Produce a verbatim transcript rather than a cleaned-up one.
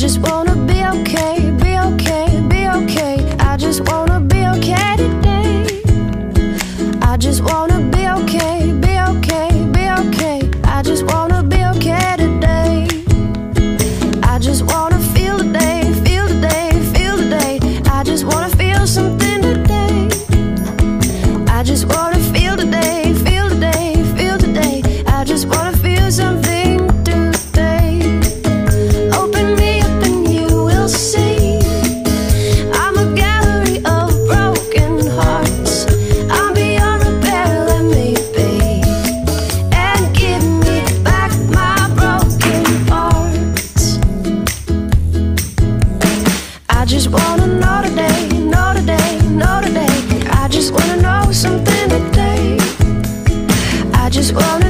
just wanna be okay, be okay, be okay. I just wanna be okay today. I just wanna be okay, be okay, be okay. I just wanna be okay today. I just wanna feel today, feel today, feel today. I just wanna feel something today. I just wanna feel today, feel today, feel today. I just wanna feel something today. Open me up and you will see I'm a gallery of broken hearts. I'm beyond repair, let me be, and give me back my broken parts. I just wanna know today, know today, know today. I just wanna know something today. I just wanna